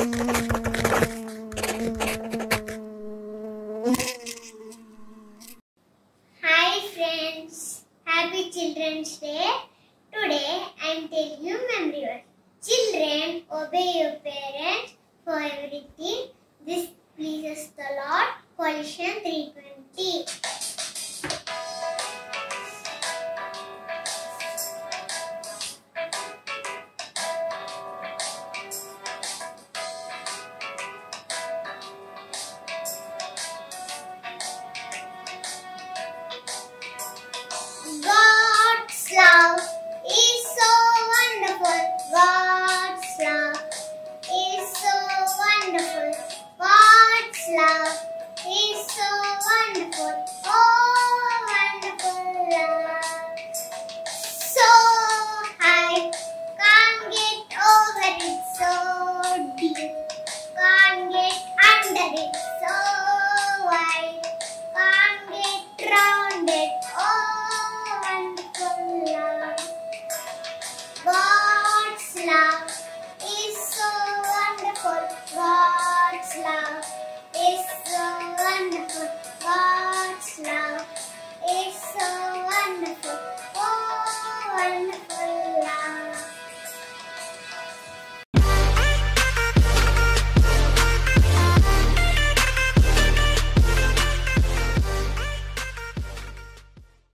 Hi friends, happy Children's Day. Today I am telling you memory verse. Children, obey your parents for everything. This pleases the Lord. Colossians 3:20.